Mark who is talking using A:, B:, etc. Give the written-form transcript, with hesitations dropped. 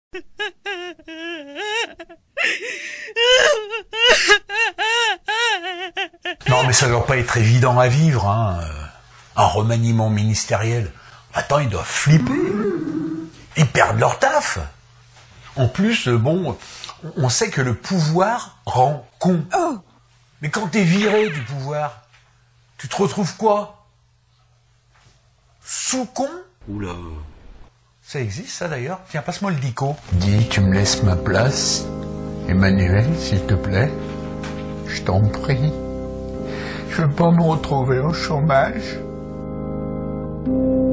A: Non, mais ça doit pas être évident à vivre, hein. Un remaniement ministériel. Attends, ils doivent flipper. Ils perdent leur taf. En plus, bon, on sait que le pouvoir rend con.
B: Oh.
A: Mais quand t'es viré du pouvoir, tu te retrouves quoi? Sous con?
C: Oula.
A: Ça existe, ça, d'ailleurs? Tiens, passe-moi le dico.
D: Dis, tu me laisses ma place, Emmanuel, s'il te plaît. Je t'en prie. Je veux pas me retrouver au chômage.